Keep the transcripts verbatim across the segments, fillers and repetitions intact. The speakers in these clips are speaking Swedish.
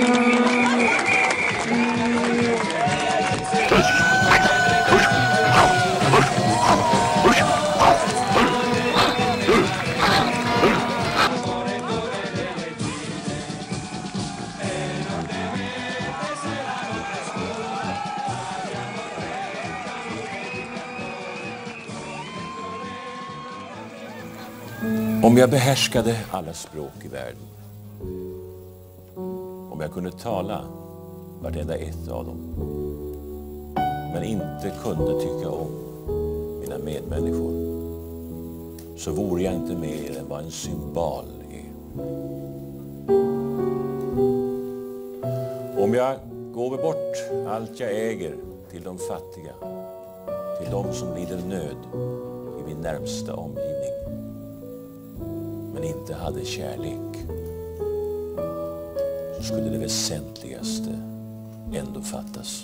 Om jag behärskade alla språk i världen, om jag kunde tala vartenda ett av dem, men inte kunde tycka om mina medmänniskor, så vore jag inte mer än vad en symbol är. Om jag gåve bort allt jag äger till de fattiga, till de som lider nöd i min närmsta omgivning, men inte hade kärlek, så skulle det väsentligaste ändå fattas.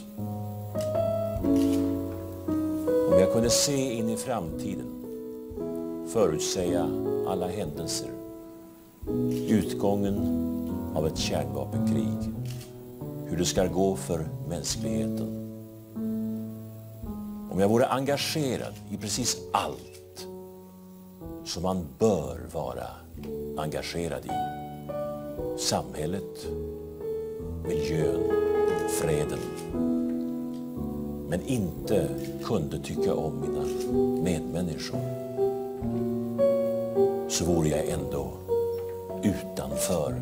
Om jag kunde se in i framtiden, förutsäga alla händelser, utgången av ett kärnvapenkrig, hur det ska gå för mänskligheten. Om jag vore engagerad i precis allt som man bör vara engagerad i. Samhället, miljön, freden. Men inte kunde tycka om mina medmänniskor, så vore jag ändå utanför.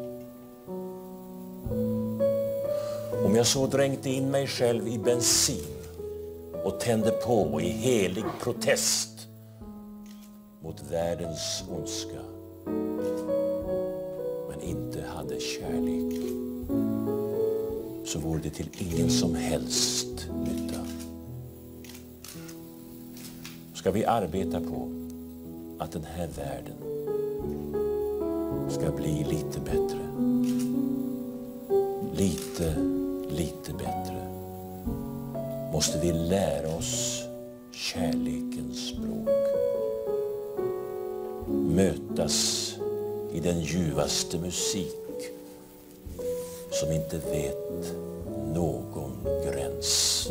Om jag så dränkte in mig själv i bensin och tände på i helig protest mot världens ondska, men inte hade kärlek, så vore det till ingen som helst nytta. Ska vi arbeta på att den här världen ska bli lite bättre, lite, lite bättre, måste vi lära oss kärlekens språk. Mötas i den ljuvaste musik som inte vet någon gräns.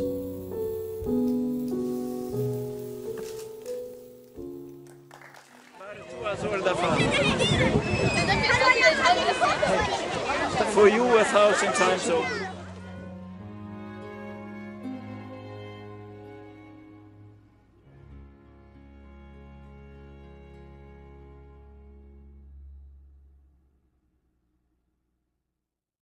For you a thousand times over.